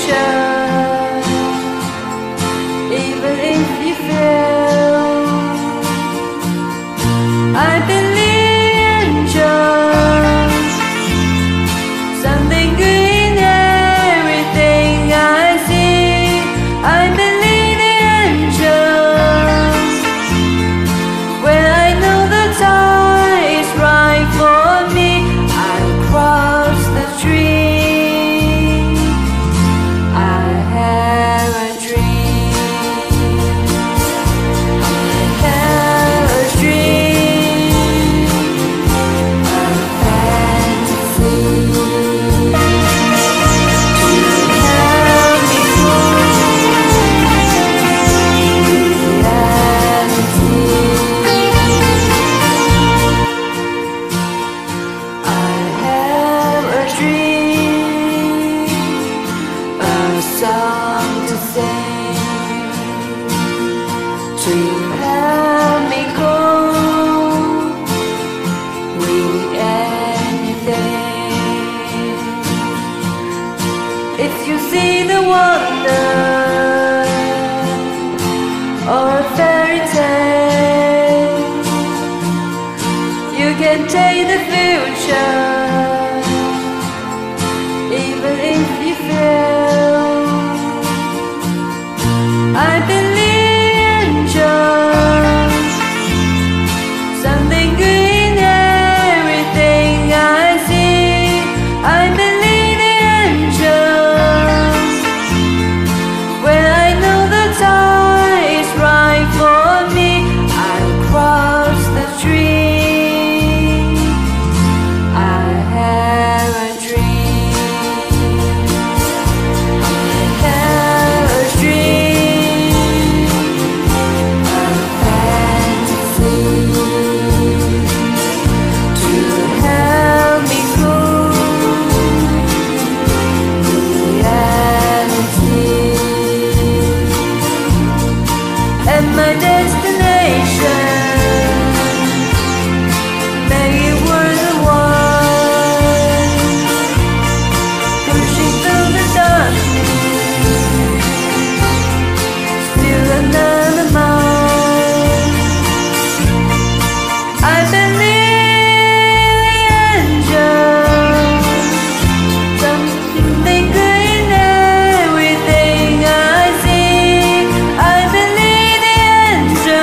future, even if you fail. I believe in angels, something good in everything I see. I believe in angels, when I know the time is right for me. I cross the stream, I have a dream, I have a dream, a fantasy, to help me through reality. I have a dream, a song to sing, to help me go with anything. If you see the wonder or a fairy tale, you can take the future, even if you fail. I believe in angels, something good in everything I see. I believe in angels, when I know the time is right for me. I cross the stream, I have a dream, I have a dream, a fantasy, to help me through reality. And my destination, make it worth the while, pushing through the darkness, still another mile. I believe in angels, something good in everything I see. I believe in angels,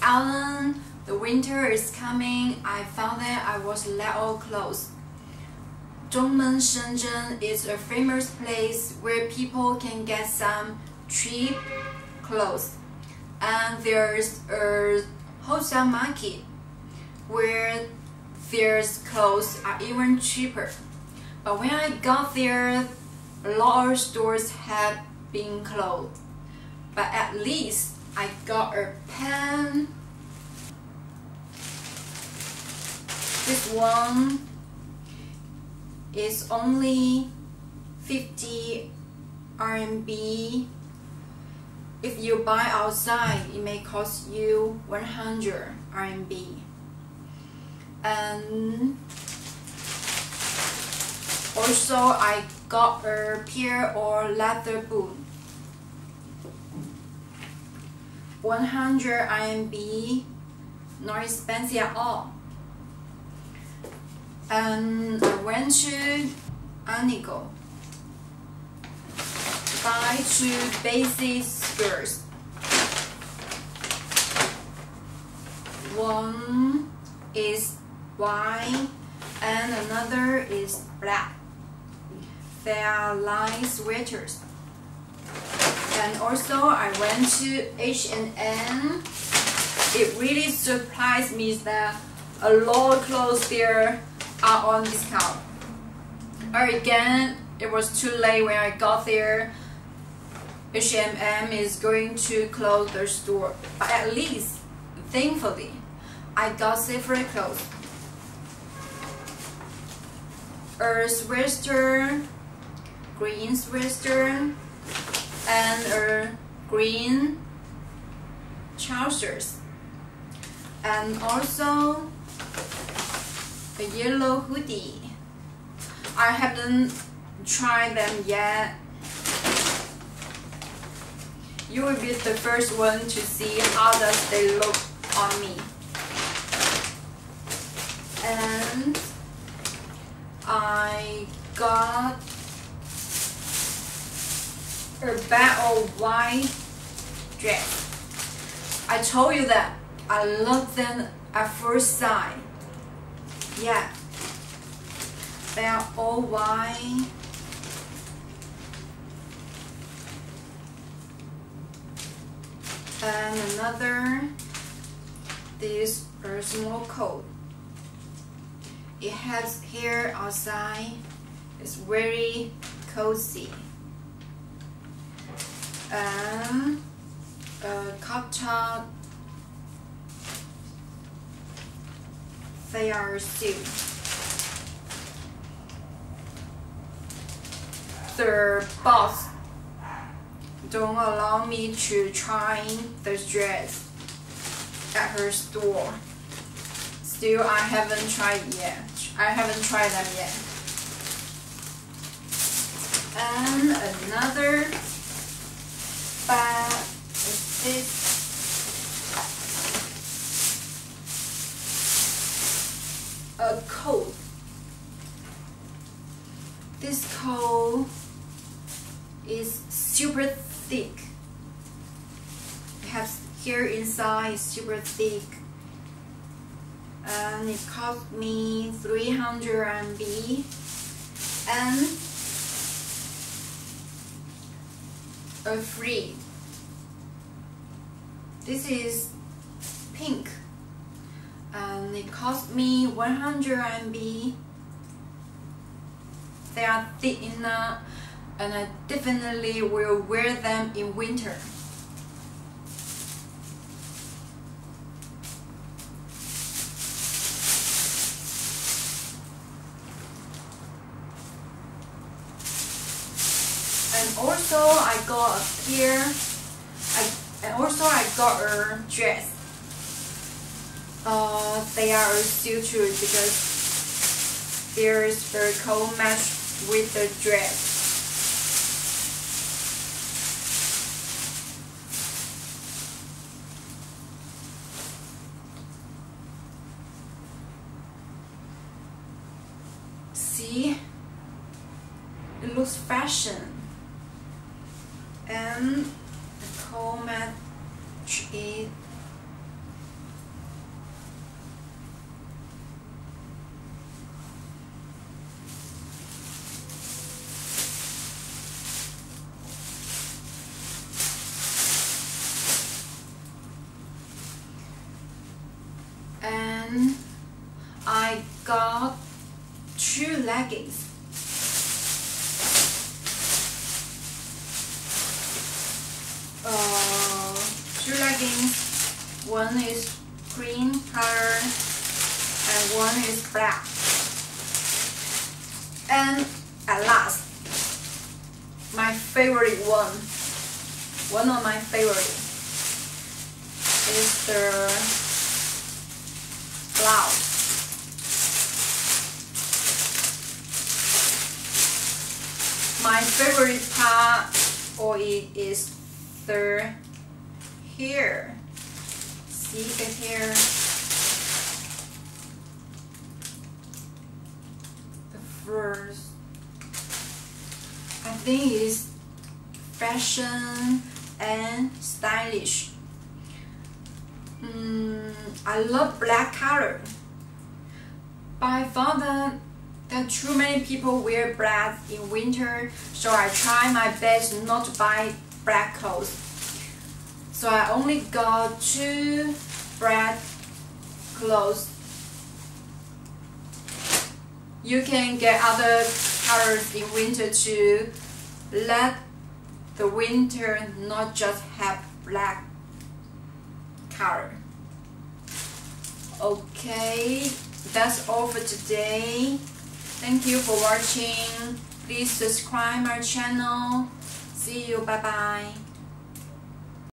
autumn, the winter is coming. I found that I was let all clothes. Zhongmen Shenzhen is a famous place where people can get some cheap clothes. And there's a wholesale market where their clothes are even cheaper. But when I got there, a lot of stores had been closed. But at least I got a pen. This one is only 50 RMB. If you buy outside, it may cost you 100 RMB. And also I got a pair of leather boot. 100 RMB, not expensive at all. And I went to Anigo, buy 2 basic skirts. One is white and another is black. They are light sweaters. And also I went to H&M. It really surprised me that a lot of clothes there are on discount. Again, it was too late when I got there. H&M is going to close their store, but at least, thankfully, I got safer clothes. A sweater, green sweater, and a green trousers, and also a yellow hoodie. I haven't tried them yet. You will be the first one to see how does they look on me. And I got a bag of white dress. I told you that I love them at first sight. Yeah, they are all white. And another, this a small coat. It has hair outside. It's very cozy. And a cotton. They are silk. The boss don't allow me to try the dress at her store. Still, I haven't tried yet. I haven't tried them yet. And another bag is this. A coat. This coat is super thick. It has hair inside, it's super thick. And it cost me 300 RMB. And a free. This is pink. And it cost me 100 RMB. They are thick enough, and I definitely will wear them in winter. And also I got a pair. I got a dress. They are still true because there is a coat match with the dress. See, it looks fashion, and the coat match it got 2 leggings. Two leggings. One is cream color and one is black. And at last, my favorite one of my favorite is the blouse. My favorite part of it is the hair. See the hair? The furs. I think it's fashion and stylish. I love black color, but I found that too many people wear black in winter, so I try my best not to buy black clothes. So I only got 2 black clothes. You can get other colors in winter too. Let the winter not just have black color. Okay, that's all for today. Thank you for watching. Please subscribe my channel. See you. Bye bye.